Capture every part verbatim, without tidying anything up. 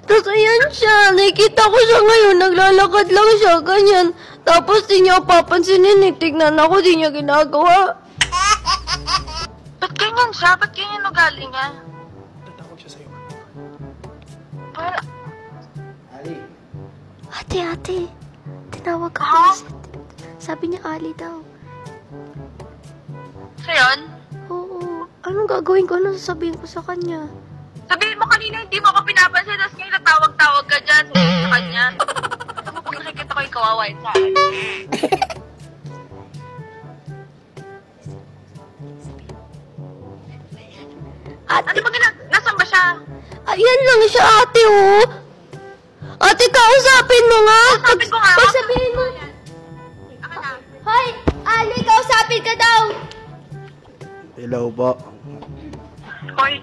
Tapos ayan siya, nakikita ko siya ngayon, naglalakad lang siya, ganyan. Tapos di niya papansinin, eh, tignan ako, di niya ginagawa. Ba't ganyan siya? Ba't ganyan ugali niya? Tatawag siya sa'yo. Para... Ali. Ate, ate, tinawag ka. Ha? Sabi niya Ali daw. So yun? Oo, anong gagawin ko? Ano sasabihin ko sa kanya? Sabihin mo kanina hindi mo ako pinapansin, tapos ngayon natawag-tawag ka dyan sa kanya. Alam mo, pag nakikita ko yung kawawain sa akin. Ate, Ano ba ginag... Nasaan ba siya? ayan lang siya ate, oh. Ate, kausapin mo nga. Kausapin ko nga. Pag sabihin mo, Ako na. Hoy, Ali, kausapin ka daw. Hello po. Hoy.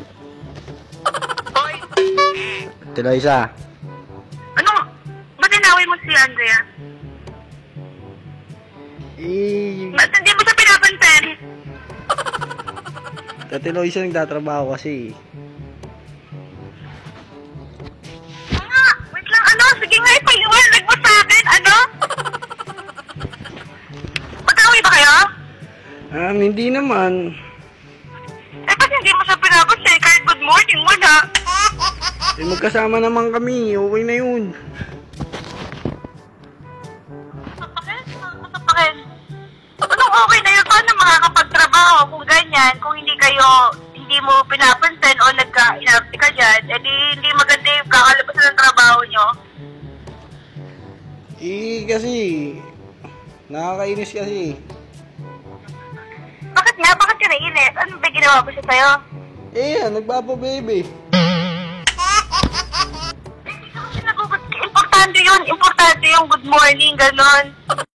Hoy. Tiloisa. Ano? Ba't inaway mo si Andrea? Eh, Ba't hindi mo siya pinapansin? Tati Loisa nagtatrabaho kasi. Nga, wait lang, ano? Sige nga, ipaliwanag mo sa akin, ano? Magkaway ba kayo? Um, hindi naman. Eh, ba't hindi mo siya pinapansin kahit good morning mo na? Eh, magkasama naman kami. Okay na yun. Masapakin? Masapakin? Anong okay na yun? Paano makakapagtrabaho kung ganyan? Kung hindi kayo, hindi mo pinapansin o nagka-inarte ka dyan, edi hindi maganda yung kakalabas ng trabaho nyo. Eh, kasi, nakakainis kasi. Bakit nga? Bakit ka nainis? Ano ba ginawa ko siya sa'yo? Eh, nagpapabebe. Hindi ko siya nagugod. Importante yun. Importante yung good morning, ganon.